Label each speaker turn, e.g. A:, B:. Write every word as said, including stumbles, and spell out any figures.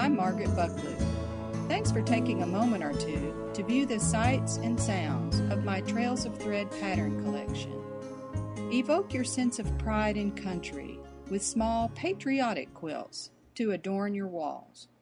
A: I'm Margaret Bucklew. Thanks for taking a moment or two to view the sights and sounds of my Trails of Thread pattern collection. Evoke your sense of pride in country with small patriotic quilts to adorn your walls.